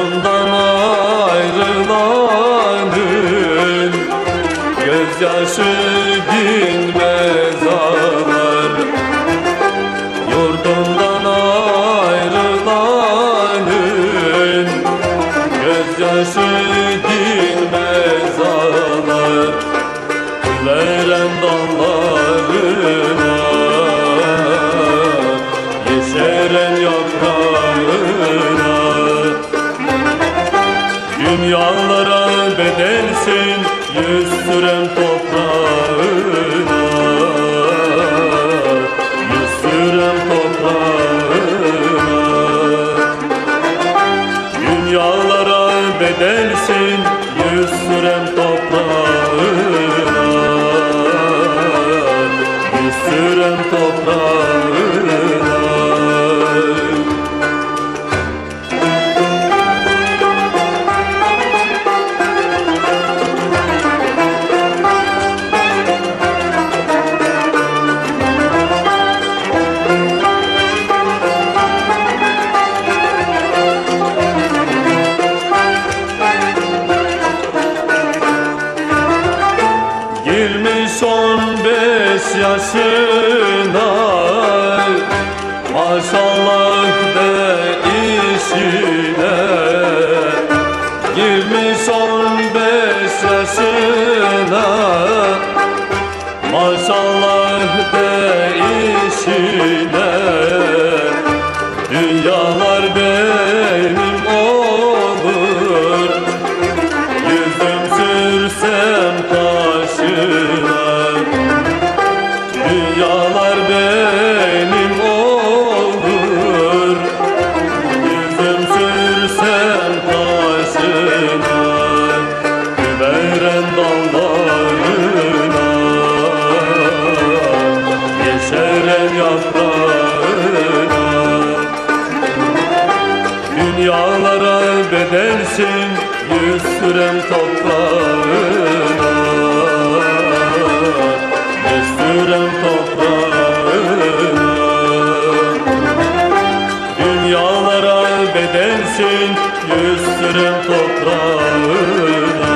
Yurdundan ayrılanın gözyaşı dinmez ağlar. Yurdundan ayrılanın gözyaşı dinmez ağlar. Veren dallarına, yeşeren yaprağına, dünyalara bedelsin yüz süren toprağına, yüz süren toprağına, dünyalara bedelsin yüz süren toprağına, yüz süren toprağına. Girmiş 15 yaşına, maşallah de işine. Girmiş 15 yaşına, maşallah de işine. Dünyalar benim olur, yüzüm sürsem taşına. Dünyalar benim olur, yüzüm sürsem taşına. Veren dallarına, yeşeren yaprağına, dünyalara bedelsin yüz süren toprağına, yüz süren toprağına, dünyalara bedelsin yüz süren toprağına.